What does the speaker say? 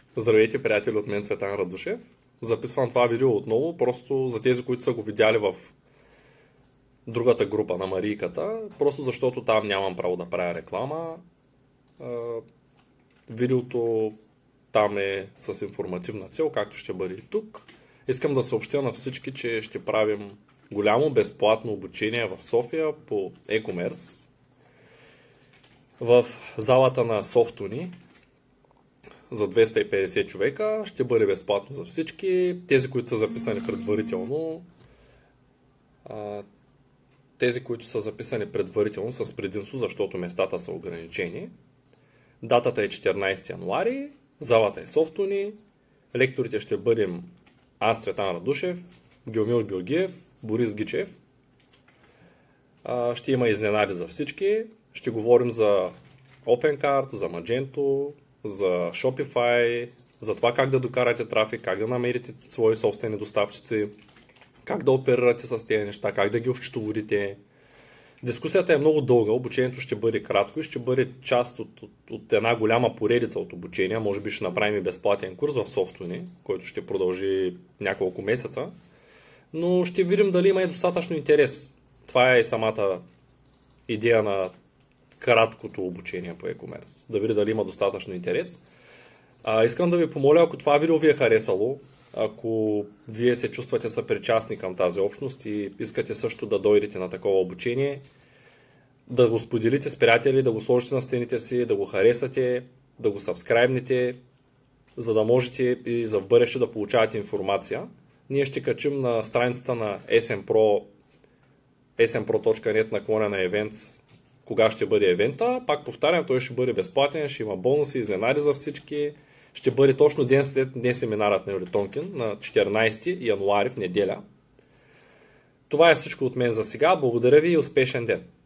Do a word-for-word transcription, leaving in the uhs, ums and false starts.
Здравейте, приятели, от мен Цветан Радушев. Записвам това видео отново, просто за тези, които са го видяли в другата група на Марийката, просто защото там нямам право да правя реклама. Видеото там е с информативна цел, както ще бъде и тук. Искам да съобщя на всички, че ще правим голямо безплатно обучение в София по e-commerce в залата на Софтуни за двеста и петдесет човека. Ще бъде безплатно за всички. Тези, които са записани предварително, тези, които са записани предварително с предимство, защото местата са ограничени. Датата е четиринайсети януари, залата е Софтуни, лекторите ще бъдем аз, Цветан Радушев, Геомил Георгиев, Борис Гичев. Ще има изненади за всички. Ще говорим за OpenCart, за Magento, за Shopify, за това как да докарате трафик, как да намерите свои собствени доставчици, как да оперирате с тези неща, как да ги осчетоводите. Дискусията е много дълга, обучението ще бъде кратко и ще бъде част от, от, от една голяма поредица от обучения. Може би ще направим и безплатен курс в Софтуни, който ще продължи няколко месеца. Но ще видим дали има и достатъчно интерес. Това е и самата идея на краткото обучение по e-commerce. Да видя дали има достатъчно интерес. А, искам да ви помоля, ако това видео ви е харесало, ако вие се чувствате съпричастни към тази общност и искате също да дойдете на такова обучение, да го споделите с приятели, да го сложите на стените си, да го харесате, да го сабскрайбнете, за да можете и за в бъдеще да получавате информация. Ние ще качим на страницата на smpro, smpro точка net наклонена events, кога ще бъде евента. Пак повтарям, той ще бъде безплатен, ще има бонуси, изненади за всички. Ще бъде точно ден след днес семинарът на Юли Тонкин на четиринайсети януари в неделя. Това е всичко от мен за сега. Благодаря ви и успешен ден!